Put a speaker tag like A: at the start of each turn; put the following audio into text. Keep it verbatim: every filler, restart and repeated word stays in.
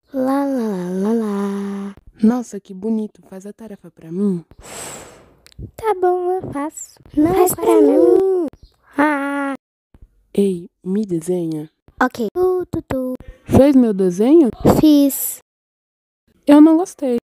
A: Lá, lá, lá, lá, lá.
B: Nossa, que bonito. Faz a tarefa pra mim.
A: Tá bom, eu faço. Não,
B: Faz
A: pra,
B: pra
A: mim. Ah,
B: Ei, me desenha.
A: ok. Tu, tu, tu.
B: Fez meu desenho?
A: Fiz.
B: Eu não gostei.